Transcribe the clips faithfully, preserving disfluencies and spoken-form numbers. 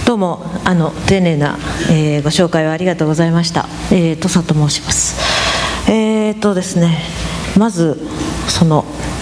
どうもあの丁寧な、えー、ご紹介をありがとうございました。えー、土佐と申します。えーとですね、まずその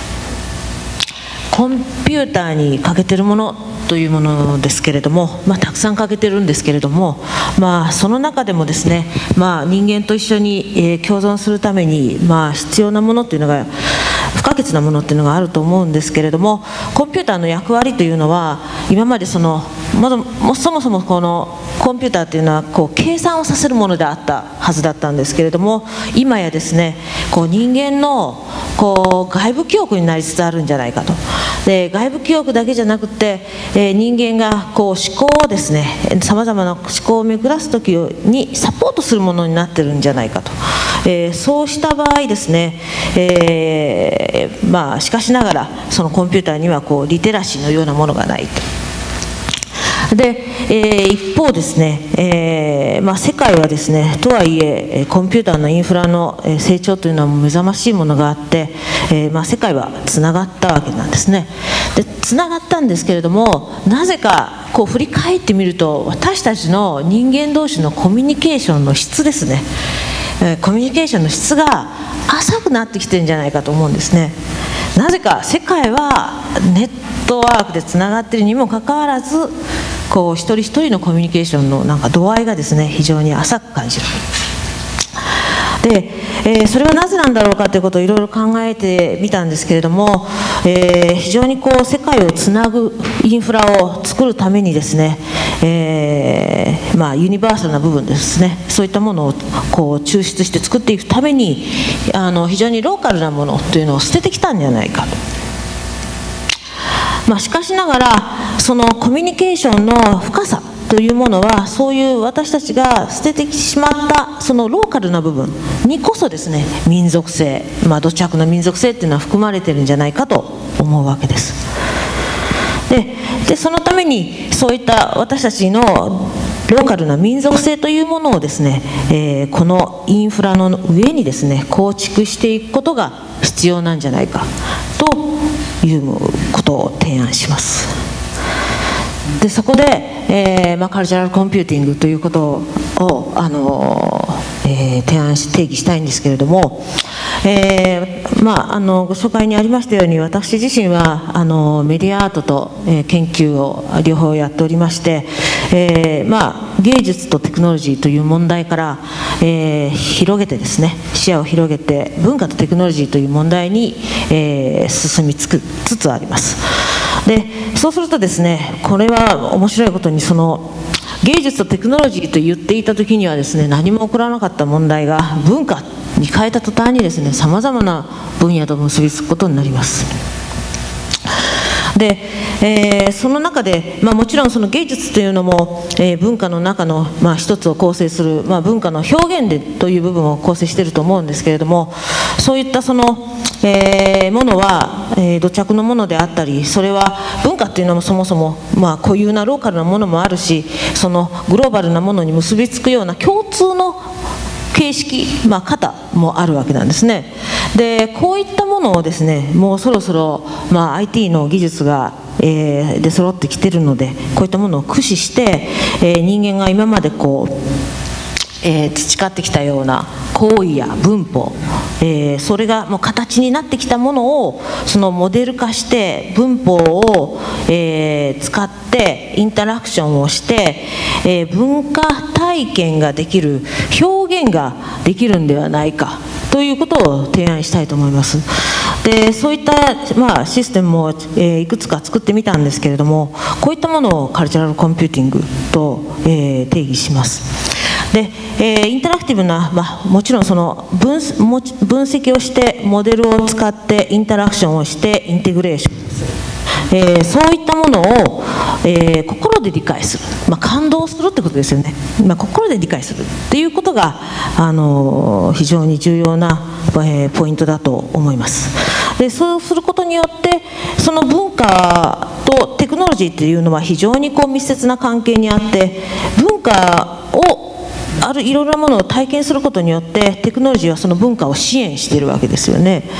コンピューターに欠けてるものというものですけれども、まあ、たくさん欠けてるんですけれども、まあ、その中でもですね、まあ、人間と一緒に、えー、共存するために、まあ、必要なものというのが不可欠なものっていうのがあると思うんですけれども、コンピューターの役割というのは今までそのまだもそもそもこのコンピューターというのはこう計算をさせるものであったはずだったんですけれども、今やですねこう人間のこう外部記憶になりつつあるんじゃないかと。で外部記憶だけじゃなくて、えー、人間がこう思考をですねさまざまな思考を巡らす時にサポートするものになってるんじゃないかと。えー、そうした場合ですね、えーまあ、しかしながらそのコンピューターにはこうリテラシーのようなものがないと。で、えー、一方ですね、えーまあ、世界はですねとはいえコンピューターのインフラの成長というのは目覚ましいものがあって、えーまあ、世界はつながったわけなんですね。でつながったんですけれども、なぜかこう振り返ってみると私たちの人間同士のコミュニケーションの質ですね、コミュニケーションの質が浅くなってきてるんじゃないかと思うんですね。なぜか世界はネットワークでつながっているにもかかわらず、こう一人一人のコミュニケーションのなんか度合いがですね非常に浅く感じる。で、えー、それはなぜなんだろうかということをいろいろ考えてみたんですけれども、えー、非常にこう世界をつなぐインフラを作るためにですね、えーまあ、ユニバーサルな部分ですね、そういったものをこう抽出して作っていくためにあの非常にローカルなものというのを捨ててきたんじゃないかと。まあ、しかしながらそのコミュニケーションの深さというものはそういう私たちが捨ててしまったそのローカルな部分にこそですね民族性、まあ、土着の民族性っていうのは含まれてるんじゃないかと思うわけです。で、でそのためにそういった私たちのローカルな民族性というものをですね、えー、このインフラの上にですね構築していくことが必要なんじゃないかということを提案します。でそこで、えーまあ、カルチャラルコンピューティングということを、あのーえー、提案し定義したいんですけれども、えーまあ、あのご紹介にありましたように私自身はあのメディアアートと、えー、研究を両方やっておりまして、えーまあ、芸術とテクノロジーという問題から、えー、広げてですね視野を広げて文化とテクノロジーという問題に、えー、進みつくつつあります。でそうするとですねこれは面白いことにその芸術とテクノロジーと言っていた時にはですね何も起こらなかった問題が文化に変えた途端にですねさまざまな分野と結びつくことになります。で、えー、その中で、まあ、もちろんその芸術というのも、えー、文化の中の、まあ、一つを構成する、まあ、文化の表現でという部分を構成していると思うんですけれども、そういったその、えー、ものは、えー、土着のものであったり、それは文化っていうのもそもそも、まあ、固有なローカルなものもあるし、そのグローバルなものに結びつくような共通の形式、まあ、型もあるわけなんですね。でこういったものをですねもうそろそろ、まあ、アイティー の技術が、えー、出揃ってきているのでこういったものを駆使して、えー、人間が今までこう、えー、培ってきたような行為や文法、えー、それがもう形になってきたものをそのモデル化して文法を、えー、使ってインタラクションをして、えー、文化体験ができる表現ができるんではないかということを提案したいと思います。でそういった、まあ、システムも、えー、いくつか作ってみたんですけれども、こういったものをカルチャラルコンピューティングと、えー、定義します。でえー、インタラクティブな、まあ、もちろんその 分, も分析をしてモデルを使ってインタラクションをしてインテグレーション、えー、そういったものを、えー、心で理解する、まあ、感動するってことですよね、まあ、心で理解するっていうことが、あのー、非常に重要な、えー、ポイントだと思います。でそうすることによってその文化とテクノロジーっていうのは非常にこう密接な関係にあって、文化をあるいろいろなものを体験することによってテクノロジーはその文化を支援しているわけですよね。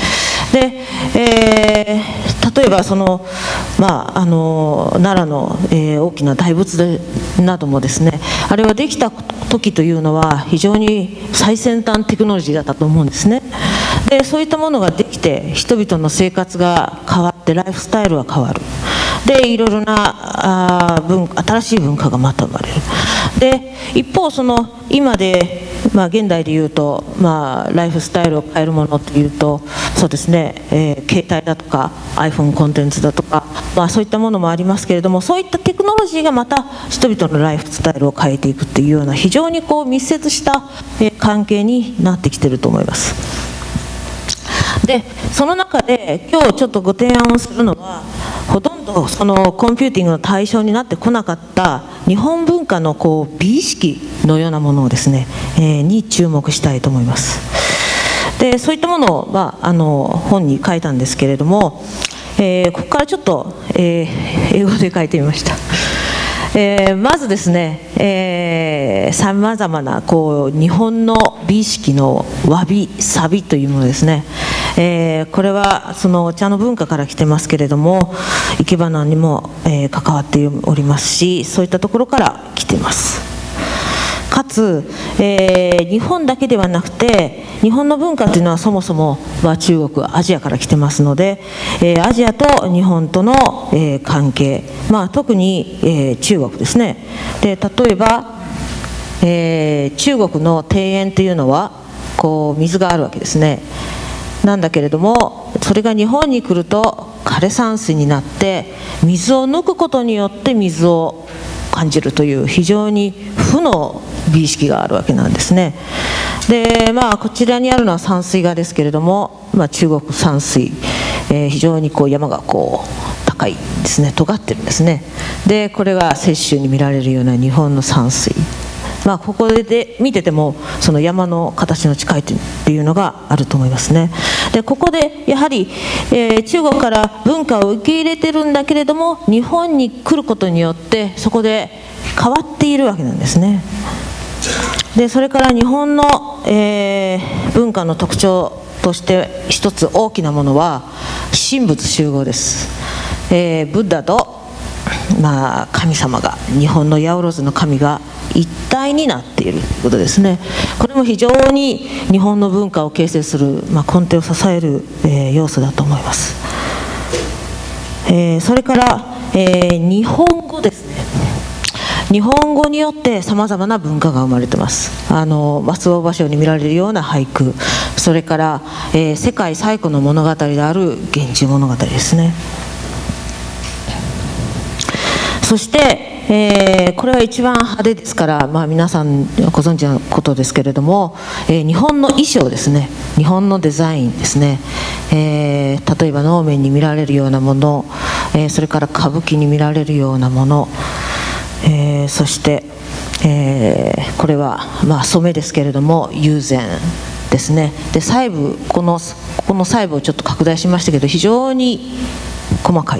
で、えー、例えばその、まあ、あの奈良の、えー、大きな大仏でなどもですね、あれはできた時というのは非常に最先端テクノロジーだったと思うんですね。でそういったものができて人々の生活が変わってライフスタイルが変わる。でいろいろなあ文新しい文化がまた生まれる。で一方その今で、まあ、現代でいうと、まあ、ライフスタイルを変えるものというとそうですね、えー、携帯だとか iPhone コンテンツだとか、まあ、そういったものもありますけれども、そういったテクノロジーがまた人々のライフスタイルを変えていくっていうような非常にこう密接した、えー、関係になってきていると思います。でその中で今日ちょっとご提案をするのは、ほとんどそのコンピューティングの対象になってこなかった日本文化のこう美意識のようなものをですね、えー、に注目したいと思います。でそういったものを、まあ、あの本に書いたんですけれども、えー、ここからちょっと、えー、英語で書いてみました。えー、まずですね、さまざまなこう日本の美意識のわびさびというものですね、えー、これはそのお茶の文化から来てますけれども、生け花にも、えー、関わっておりますし、そういったところから来てます。かつ、えー、日本だけではなくて日本の文化というのはそもそもは中国アジアから来てますので、えー、アジアと日本との、えー、関係、まあ、特に、えー、中国ですね。で例えば、えー、中国の庭園というのはこう水があるわけですね。なんだけれどもそれが日本に来ると枯山水になって水を抜くことによって水を感じるという非常に負の美意識があるわけなんですね。でまあこちらにあるのは山水画ですけれども、まあ、中国山水、えー、非常にこう山がこう高いですね、尖ってるんですね。でこれが雪舟に見られるような日本の山水、まあ、ここで見ててもその山の形の近いっていうのがあると思いますね。でここでやはり、えー、中国から文化を受け入れてるんだけれども日本に来ることによってそこで変わっているわけなんですね。でそれから日本の、えー、文化の特徴として一つ大きなものは神仏集合です。えー、ブッダと、まあ、神様が日本の八百万の神が一体になっているということですね。これも非常に日本の文化を形成する、まあ、根底を支える、えー、要素だと思います。えー、それから、えー、日本語ですね。日本語によってさまざまな文化が生まれています。あの松尾芭蕉に見られるような俳句、それから、えー、世界最古の物語である「源氏物語」ですね。そして、えー、これは一番派手ですから、まあ、皆さんご存知のことですけれども、えー、日本の衣装ですね、日本のデザインですね、えー、例えば能面に見られるようなもの、えー、それから歌舞伎に見られるようなもの、えー、そして、えー、これは、まあ、染めですけれども友禅ですね。で細部このこの細部をちょっと拡大しましたけど非常に細かい。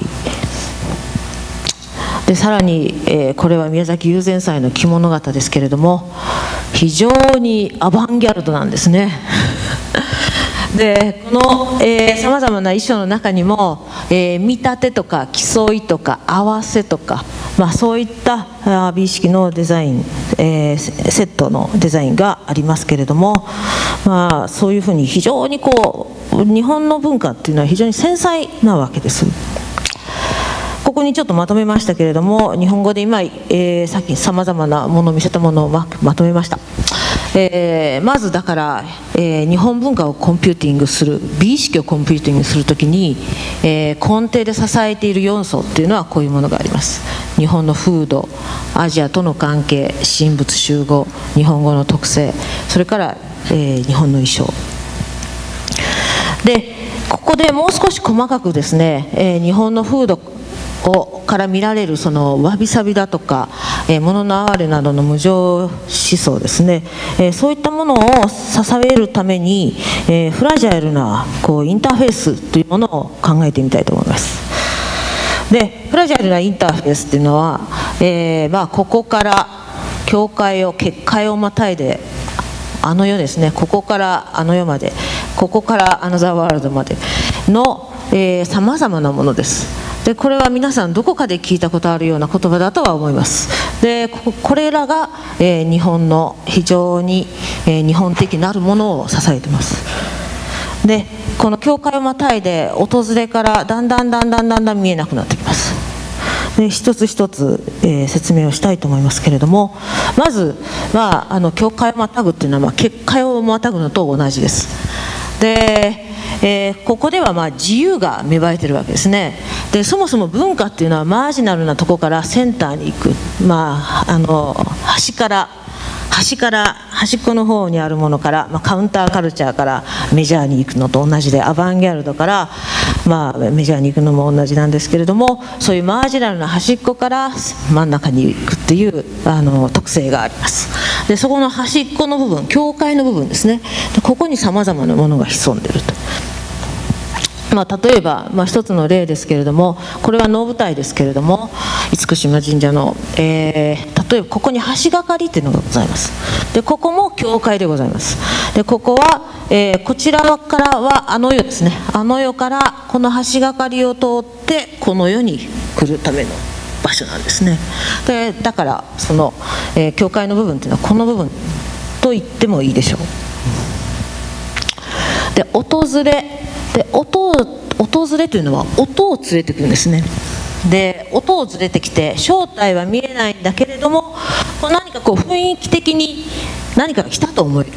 でさらに、えー、これは宮崎友禅祭の着物型ですけれども非常にアバンギャルドなんですね。でこのさまざまな衣装の中にも、えー、見立てとか競いとか合わせとか、まあ、そういった美意識のデザイン、えー、セットのデザインがありますけれども、まあ、そういうふうに非常にこう日本の文化っていうのは非常に繊細なわけです。ここにちょっとまとめましたけれども日本語で今、えー、さっきさまざまなものを見せたものを ま, まとめました。えー、まずだから、えー、日本文化をコンピューティングする美意識をコンピューティングするときに、えー、根底で支えている要素っていうのはこういうものがあります。日本の風土、アジアとの関係、神仏集合、日本語の特性、それから、えー、日本の衣装でここでもう少し細かくですね、えー、日本の風土をから見られるそのわびさびだとか、えー、物の哀れなどの無常思想ですね、えー、そういったものを支えるために、えー、フラジャイルなこうインターフェースというものを考えてみたいと思います。でフラジャイルなインターフェースっていうのは、えーまあ、ここから境界を結界をまたいであの世ですね、ここからあの世まで、ここからアナザーワールドまで、 のさまざまなものです。でこれは皆さんどこかで聞いたことあるような言葉だとは思います。でここれらが、えー、日本の非常に、えー、日本的なるものを支えています。でこの教会をまたいで訪れからだんだんだんだんだんだん見えなくなってきます。で一つ一つ、えー、説明をしたいと思いますけれども、まずはあの教会をまたぐっていうのは、まあ、結界をまたぐのと同じです。でえー、ここではまあ自由が芽生えてるわけですね。でそもそも文化っていうのはマージナルなところからセンターに行く、まあ、あの端から端から端っこの方にあるものから、まあ、カウンターカルチャーからメジャーに行くのと同じで、アバンギャルドから、まあ、メジャーに行くのも同じなんですけれども、そういうマージナルな端っこから真ん中に行くっていうあの特性があります。でそこの端っこの部分、教会の部分ですね、ここにさまざまなものが潜んでいると。まあ、例えば、まあ、一つの例ですけれども、これは能舞台ですけれども、厳島神社の、えー、例えばここに橋がかりっていうのがございます。でここも教会でございます。でここは、えー、こちらからはあの世ですね、あの世からこの橋がかりを通ってこの世に来るための場所なんですね。でだからその、えー、教会の部分っていうのはこの部分と言ってもいいでしょう。で訪れで 音, 訪れというのは音を連れてくるんですね。で音を連れてきて正体は見えないんだけれども、こう何かこう雰囲気的に何かが来たと思える、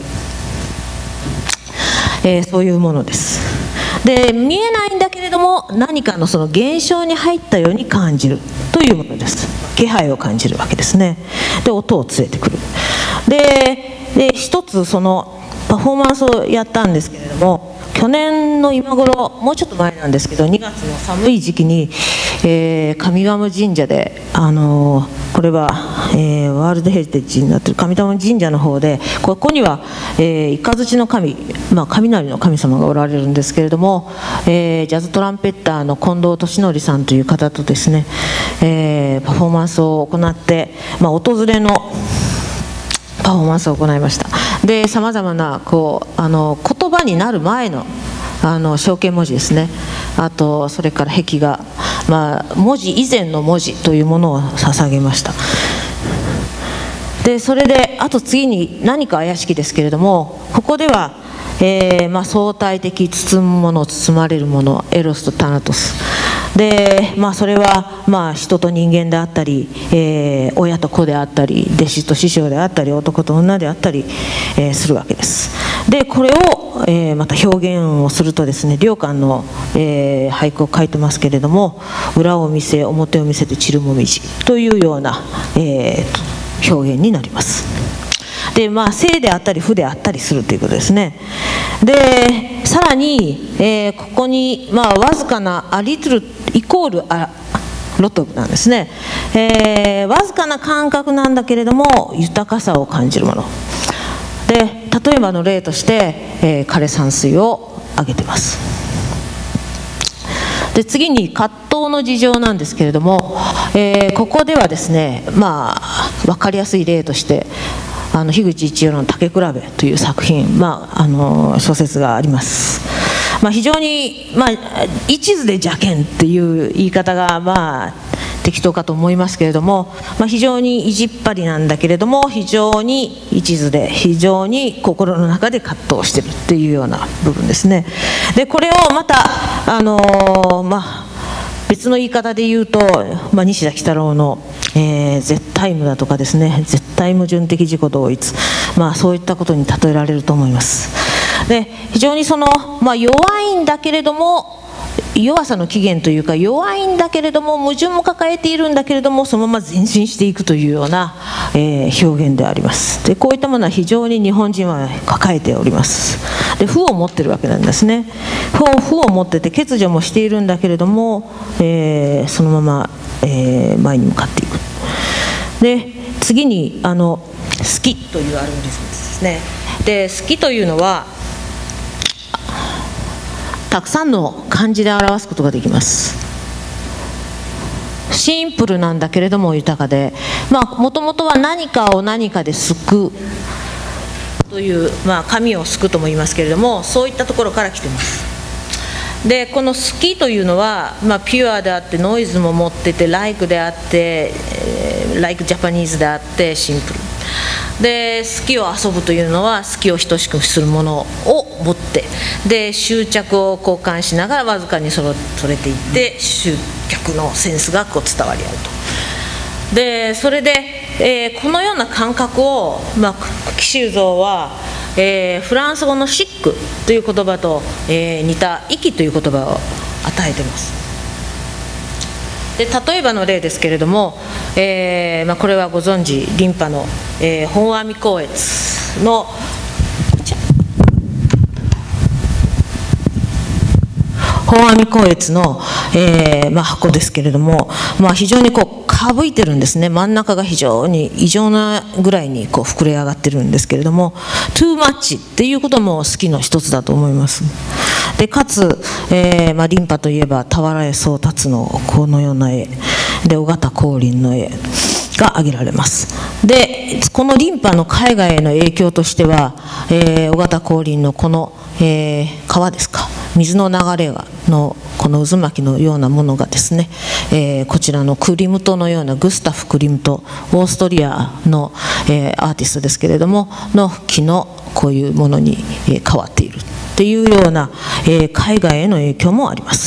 えー、そういうものです。で見えないんだけれども何かのその現象に入ったように感じるというものです。気配を感じるわけですね。で音を連れてくる。で, で一つそのパフォーマンスをやったんですけれども、去年の今頃、もうちょっと前なんですけど、にがつの寒い時期に、えー、上賀茂神社で、あのー、これは、えー、ワールドヘリテージになっている上賀茂神社の方で、ここには、えー、雷の神、まあ、雷の神様がおられるんですけれども、えー、ジャズトランペッターの近藤俊則さんという方とですね、えー、パフォーマンスを行って、まあ、訪れのパフォーマンスを行いました。でさまざまなこうあの言葉になる前のあの象形文字ですね、あとそれから壁画、まあ、文字以前の文字というものを捧げました。でそれであと次に何か怪しきですけれども、ここでは、えーまあ、相対的包むもの、包まれるもの、エロスとタナトスで、まあ、それは、まあ、人と人間であったり、えー、親と子であったり、弟子と師匠であったり、男と女であったり、えー、するわけです。でこれを、えー、また表現をするとですね、良寛の、えー、俳句を書いてますけれども、裏を見せ表を見せて散るもみじというような、えー、表現になります。でまあ、正であったり負であったりするということですね。でさらに、えー、ここに、まあ、わずかなアリトルイコールアロトブなんですね。えー、わずかな感覚なんだけれども豊かさを感じるもので、例えばの例として、えー、枯山水を挙げてます。で次に葛藤の事情なんですけれども、えー、ここではですね、まあ、分かりやすい例としてあの樋口一葉の「竹比べ」という作品、まあ、あの小説があります。まあ、非常に、まあ、一途で邪険っていう言い方が、まあ、適当かと思いますけれども、まあ、非常に意地っ張りなんだけれども非常に一途で非常に心の中で葛藤してるっていうような部分ですね。でこれをまたあのー、まあ別の言い方で言うと、まあ、西田喜太郎の、えー、絶対無だとかですね、絶対矛盾的自己同一、まあ、そういったことに例えられると思います。で非常にその、まあ、弱いんだけれども弱さの起源というか、弱いんだけれども矛盾も抱えているんだけれどもそのまま前進していくというような、えー、表現であります。でこういったものは非常に日本人は抱えております。で負を持ってるわけなんですね。負を負を持ってて欠如もしているんだけれども、えー、そのまま、えー、前に向かっていく。で次にあの好きというアルゴリズムですね。で好きというのはたくさんの漢字で表すことができます。シンプルなんだけれども豊かで、もともとは何かを何かで救うという、まあ、神を救うとも言いますけれども、そういったところから来ています。 でこの好きというのは、まあ、ピュアであってノイズも持ってて、ライクであって、えー、ライクジャパニーズであってシンプルで、好きを遊ぶというのは好きを等しくするものを持って、で執着を交換しながらわずかにそれそれていって集客のセンスがこう伝わり合うと。でそれで、えー、このような感覚を、まあ、紀州像は、えー、フランス語のシックという言葉と、えー、似た息という言葉を与えています。で例えばの例ですけれども、えーまあ、これはご存知リンパの、えー、本阿弥光悦の本阿弥光悦の、えーまあ、箱ですけれども、まあ、非常にこうかぶいてるんですね。真ん中が非常に異常なぐらいにこう膨れ上がってるんですけれども、too much っていうことも好きの一つだと思います。でかつ、えーまあ、リンパといえば俵江宗達のこのような絵で、尾形光琳の絵が挙げられます。でこのリンパの海外への影響としては、えー、尾形光琳のこの、えー、川ですか、水の流れのこの渦巻きのようなものがですね、えー、こちらのクリムトのようなグスタフ・クリムト、オーストリアの、えー、アーティストですけれどもの木のこういうものに、えー、変わっているっていうような、えー、海外への影響もあります。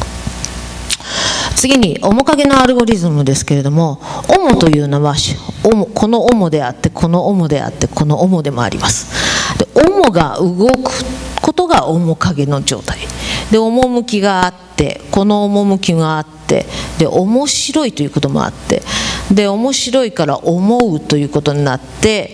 次に面影のアルゴリズムですけれども、オモというのはこのオモであってこのオモであってこのオモでもあります。でオモが動くことが面影の状態で、趣があって、この趣があって、で面白いということもあって、で面白いから思うということになって、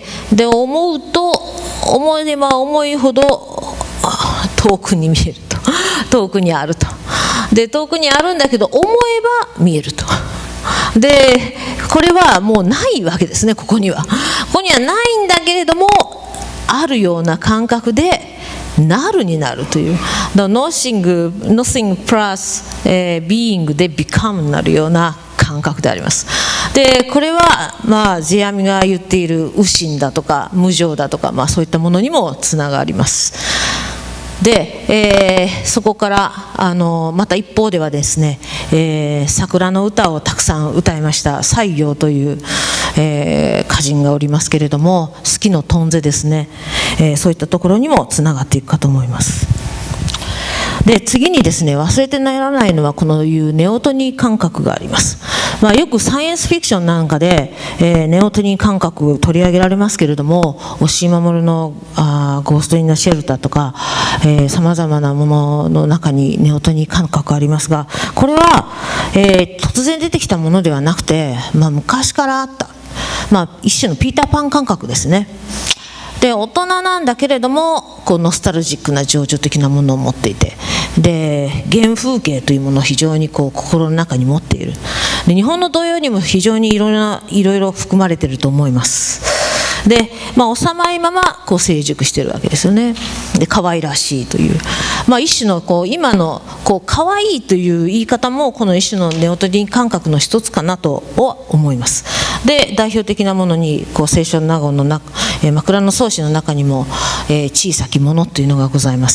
で思うと思えば思いほど遠くに見えると、遠くにあると、で遠くにあるんだけど思えば見えると。でこれはもうないわけですね。ここにはここにはないんだけれども、あるような感覚でなるになるという、nothing, nothing plus、えー、being で become になるような感覚であります。でこれは、まあ、世阿弥が言っている無心だとか無常だとか、まあ、そういったものにもつながります。で、えー、そこからあのまた一方ではですね、えー、桜の歌をたくさん歌いました西行という、えー、歌人がおりますけれども、好きのとんぜですね、えー、そういったところにもつながっていくかと思います。で次にですね、忘れてならないのはこのいうネオトニー感覚があります。まあ、よくサイエンスフィクションなんかで、えー、ネオトニー感覚取り上げられますけれども、押井守のあゴースト・イン・ザ・シェルターとかさまざまなものの中にネオトニー感覚ありますが、これは、えー、突然出てきたものではなくて、まあ、昔からあった、まあ、一種のピーターパン感覚ですね。で大人なんだけれどもこうノスタルジックな情緒的なものを持っていて、で原風景というものを非常にこう心の中に持っている。で日本の童謡にも非常にいろいろないろいろ含まれていると思います。で、まあ、幼いままこう成熟しているわけですよね。で可愛らしいという、まあ、一種のこう今のこう可愛いという言い方もこの一種のネオトニー感覚の一つかなとは思います。で代表的なものにこう清少納言の中、えー、枕草子の中にも、えー、小さきものというのがございます。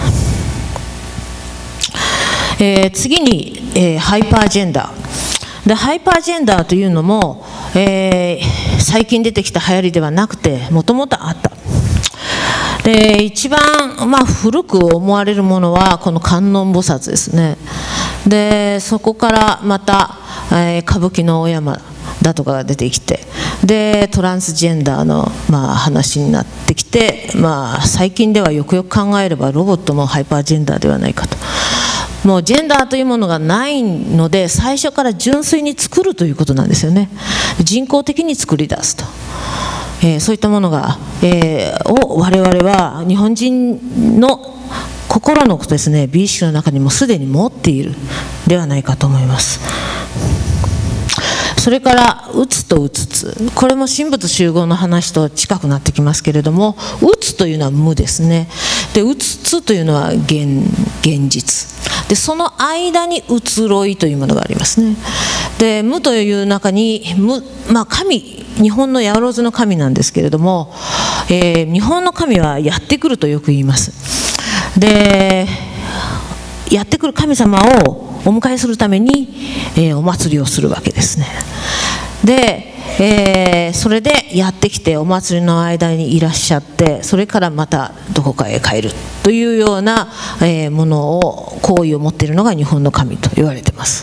えー、次に、えー、ハイパージェンダーで、ハイパージェンダーというのも、えー、最近出てきた流行りではなくてもともとあった。で一番、まあ、古く思われるものはこの観音菩薩ですね。でそこからまた、えー、歌舞伎の大山だとかが出てきて、でトランスジェンダーの、まあ、話になってきて、まあ、最近ではよくよく考えればロボットもハイパージェンダーではないかと。もうジェンダーというものがないので最初から純粋に作るということなんですよね。人工的に作り出すと、えー、そういったものが、えー、を我々は日本人の心のですね美意識の中にもすでに持っているではないかと思います。それからうつとうつつ、これも神仏集合の話と近くなってきますけれども、うつというのは無ですね。でうつつというのは 現, 現実で、その間に移ろいというものがありますね。で無という中に無、まあ、神、日本の八百万の神なんですけれども、えー、日本の神はやってくるとよく言います。でやってくる神様をお迎えするために、えー、お祭りをするわけですね。で、えー、それでやってきてお祭りの間にいらっしゃって、それからまたどこかへ帰るというような、えー、ものを行為を持っているのが日本の神と言われています。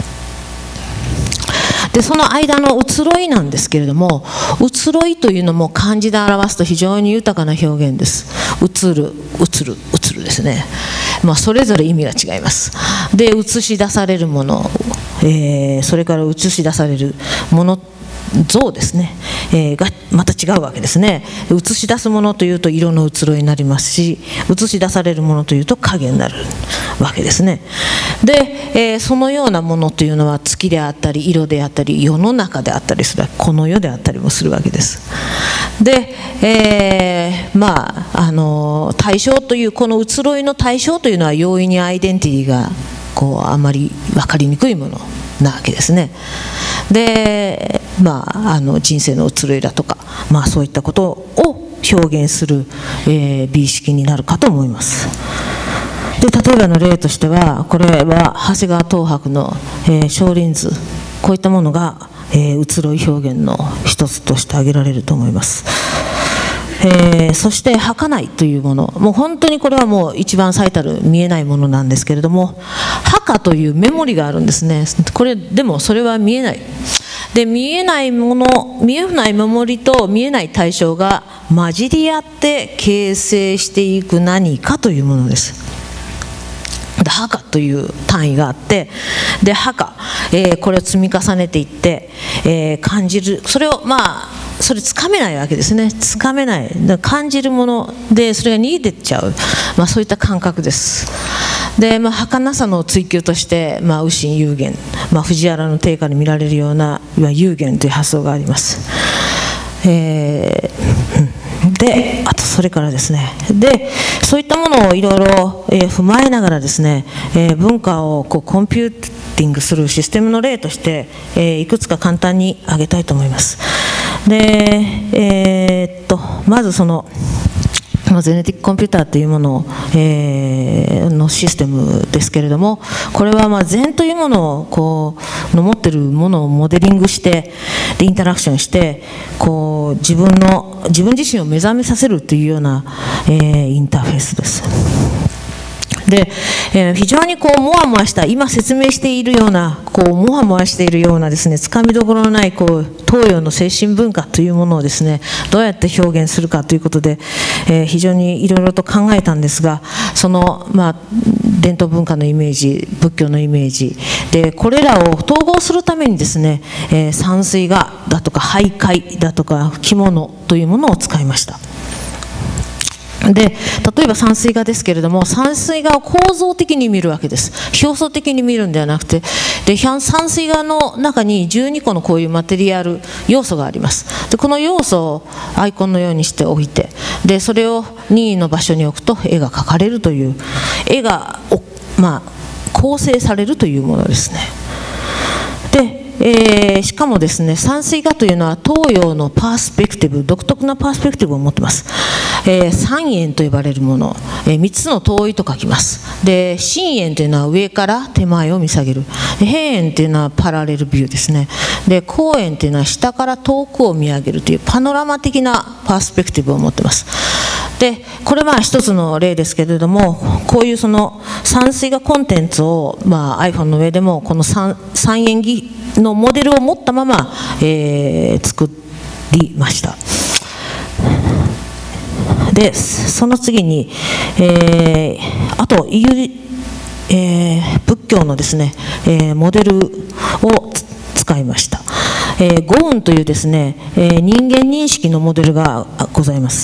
でその間の移ろいなんですけれども、移ろいというのも漢字で表すと非常に豊かな表現です。移る、移る、移るですね。まあ、それぞれ意味が違います。で映し出されるもの、えー、それから映し出されるもの像ですね、えー、がまた違うわけですね。映し出すものというと色の移ろいになりますし、映し出されるものというと影になるわけですね。で、えー、そのようなものというのは月であったり色であったり世の中であったりする、この世であったりもするわけです。で、えー、まああの対象というこの移ろいの対象というのは容易にアイデンティティがこうあまり分かりにくいものなわけですね。で、まあ、あの人生の移ろいだとか、まあ、そういったことを表現する、えー、美意識になるかと思います。で例えばの例としては、これは長谷川東博の、えー、少林図、こういったものが、えー、移ろい表現の一つとして挙げられると思います。えー、そして儚いというもの、もう本当にこれはもう一番最たる見えないものなんですけれども、墓というメモリがあるんですね。これでもそれは見えない。で見えないもの、見えないメモリと見えない対象が混じり合って形成していく何かというものです。で墓という単位があって、で墓、えー、これを積み重ねていって、えー、感じる、それをまあそれつかめないわけですね。つかめない、だ感じるものでそれが逃げてっちゃう、まあ、そういった感覚です。で、まあ、儚さの追求として、まあ、右心幽玄、まあ、藤原の定家に見られるような幽玄という発想があります。えー、であとそれからですね、でそういったものをいろいろ踏まえながらですね、えー、文化をこうコンピューティングするシステムの例として、えー、いくつか簡単に挙げたいと思います。で、えー、っとまずそのゼネティックコンピューターというもの、えー、のシステムですけれども、これはまあ禅というものをこうの持っているものをモデリングしてでインタラクションしてこう自分の自分自身を目覚めさせるというような、えー、インターフェースです。で、えー、非常にこうモワモワした今説明しているようなこうモワモワしているようなですね、つかみどころのないこう東洋の精神文化というものをですねどうやって表現するかということで、えー、非常にいろいろと考えたんですが、そのまあ伝統文化のイメージ、仏教のイメージでこれらを統合するためにですね、えー、山水画だとか俳諧だとか着物というものを使いました。で例えば山水画ですけれども、山水画を構造的に見るわけです。表層的に見るんではなくて、で山水画の中にじゅうにこのこういうマテリアル要素があります。でこの要素をアイコンのようにして置いて、でそれを任意の場所に置くと絵が描かれるという、絵がまあ構成されるというものですね。でえー、しかもですね、山水画というのは東洋のパースペクティブ、独特なパースペクティブを持っています。えー、三円と呼ばれるもの、えー、みっつの遠いと書きます。で真円というのは上から手前を見下げる、平円というのはパラレルビューですね。で後円というのは下から遠くを見上げるというパノラマ的なパースペクティブを持っています。でこれは一つの例ですけれども、こういうその山水画コンテンツを、まあ、iPhone の上でもこの三円儀のモデルを持ったまま、えー、作りました。でその次に、えー、あとイギリ、えー、仏教のですね、えー、モデルを使いました。えー、五雲というですね、えー、人間認識のモデルがございます。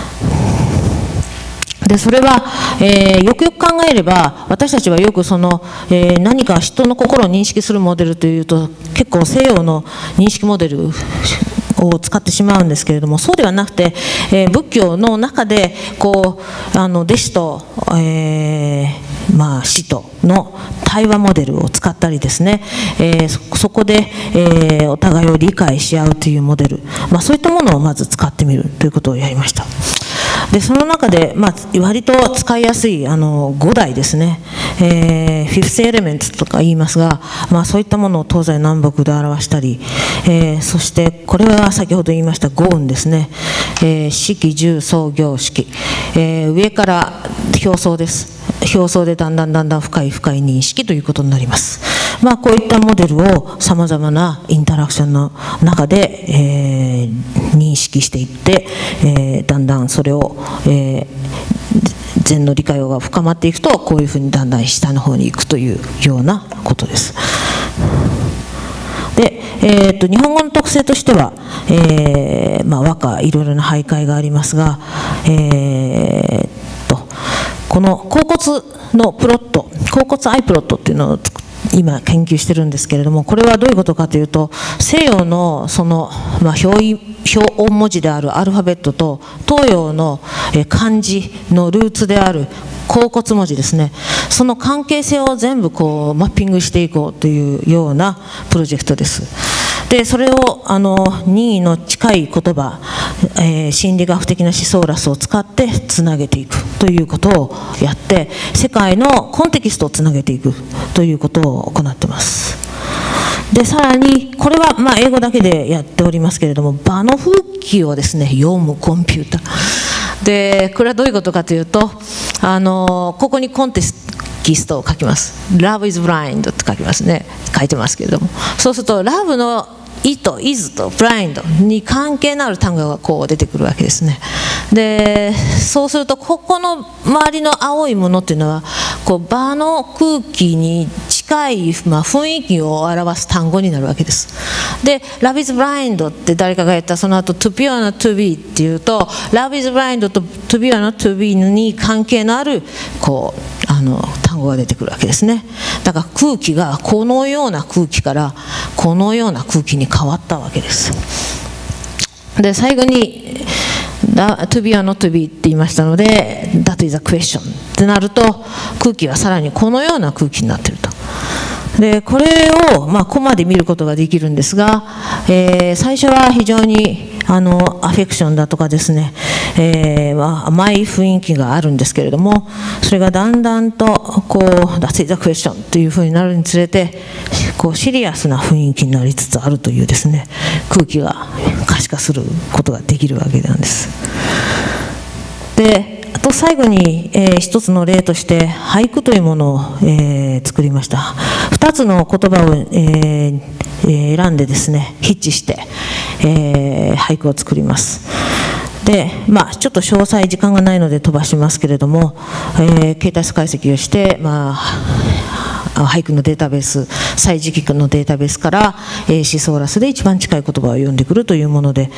でそれは、えー、よくよく考えれば、私たちはよくその、えー、何か人の心を認識するモデルというと結構西洋の認識モデルを使ってしまうんですけれども、そうではなくて、えー、仏教の中でこうあの弟子と、えーまあ、師との対話モデルを使ったりですね、えー、そ, そこで、えー、お互いを理解し合うというモデル、まあ、そういったものをまず使ってみるということをやりました。 でその中で、まあ、割と使いやすいあのごだいですね、えー、フィフスエレメンツとか言いますが、まあ、そういったものを東西南北で表したり、えー、そしてこれは先ほど言いました五音ですね、えー、式十創業式、えー、上から表層です。表層でだんだんだんだん深い深い認識ということになります。まあ、こういったモデルをさまざまなインタラクションの中で、えー、認識していって、えー、だんだんそれを、えー、禅の理解が深まっていくと、こういうふうにだんだん下の方に行くというようなことです。でえー、と日本語の特性としては、えーまあ、和歌いろいろな俳諧がありますが、えー、とこの甲骨のプロット、甲骨アイプロットっていうのを今研究してるんですけれども、これはどういうことかというと、西洋のその、まあ、表意表音文字であるアルファベットと東洋の漢字のルーツである甲骨文字ですね、その関係性を全部こうマッピングしていこうというようなプロジェクトです。でそれをあの任意の近い言葉、えー、心理学的な思想ラスを使ってつなげていくということをやって、世界のコンテキストをつなげていくということを行っています。でさらにこれはまあ英語だけでやっておりますけれども、場の風紀をですね読むコンピューターで、これはどういうことかというと、あのここにコンテキストを書きます。 Love is blind って書きますね、書いてますけれども、そうすると Love の意と is と blind に関係のある単語がこう出てくるわけですね。でそうするとここの周りの青いものっていうのはこう場の空気に近い、まあ、雰囲気を表す単語になるわけです。で Love is blind って誰かが言ったその後 to be or not to be っていうと Love is blind と to be or not to be に関係のあるこうあの単語が出てくるわけですね。だから空気がこのような空気からこのような空気に変わったわけです。で最後にto be or not to be って言いましたので That is a question ってなると、空気はさらにこのような空気になっていると。でこれを、まあ、コマで見ることができるんですが、えー、最初は非常にあのアフェクションだとかですね、えーまあ、甘い雰囲気があるんですけれども、それがだんだんとこう That is a question というふうになるにつれて、こうシリアスな雰囲気になりつつあるというですね、空気が可視化することができるわけなんです。であと最後に、えー、一つの例として俳句というものを、えー、作りました。二つの言葉を、えー、選んでですねヒッチして、えー、俳句を作ります。でまあ、ちょっと詳細時間がないので飛ばしますけれども、えー、携帯解析をして、まあ、俳句のデータベース、歳時記のデータベースから、えー、思想ラスで一番近い言葉を読んでくるというもので、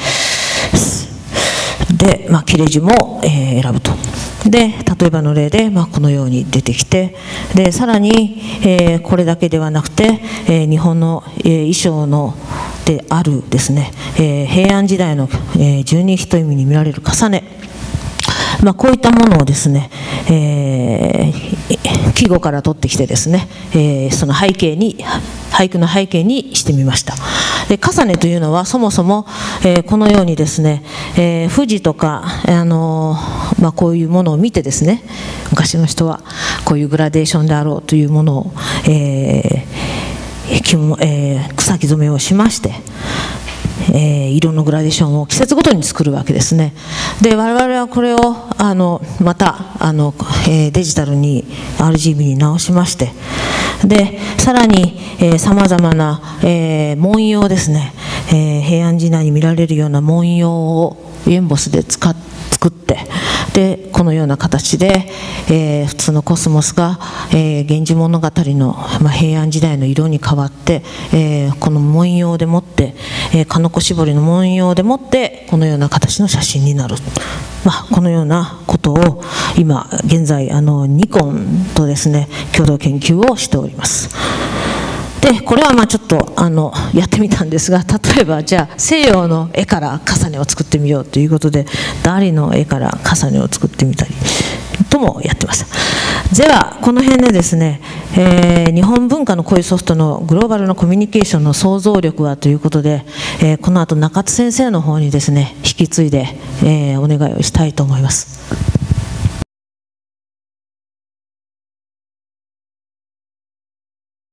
で、まあ、切れ字も、えー、選ぶと。で例えばの例で、まあ、このように出てきて、でさらに、えー、これだけではなくて、えー、日本の、えー、衣装のであるですね、えー、平安時代の、えー、十二一意味に見られる重ね、まあ、こういったものをですね、えー、季語から取ってきてですね、えー、その背景に俳句の背景にしてみました。で重ねというのはそもそも、えー、このようにですね、えー、富士とか、あのーまあ、こういうものを見てですね、昔の人はこういうグラデーションであろうというものを、えーえー、草木染めをしまして、えー、色のグラデーションを季節ごとに作るわけですね。で我々はこれをあのまたあの、えー、デジタルに アールジービー に直しまして、でさらにさまざまな、えー、文様ですね、えー、平安時代に見られるような文様をエンボスで使っ作って、でこのような形で、えー、普通のコスモスが「えー、源氏物語の」まあ、平安時代の色に変わって、えー、この文様でもって、えー、鹿の子絞りの文様でもってこのような形の写真になる、まあ、このようなことを今現在あのニコンとですね共同研究をしております。でこれはまあちょっとあのやってみたんですが、例えばじゃあ西洋の絵から重ねを作ってみようということでダリの絵から重ねを作ってみたりともやってます。 ではこの辺でですね、えー日本文化のこういうソフトのグローバルなコミュニケーションの想像力はということで、えーこの後中津先生の方にですね引き継いで、えーお願いをしたいと思います。